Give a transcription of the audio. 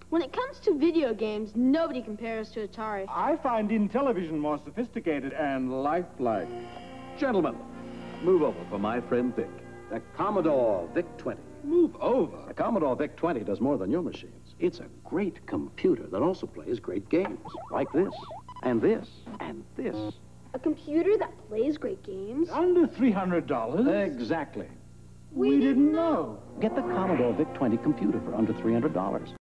When it comes to video games, nobody compares to Atari. I find Intellivision more sophisticated and lifelike. Gentlemen, move over for my friend Vic. The Commodore VIC-20. Move over. The Commodore VIC-20 does more than your machines. It's a great computer that also plays great games, like this, and this, and this. A computer that plays great games? Under $300? Exactly. We didn't know. Get the Commodore VIC-20 computer for under $300.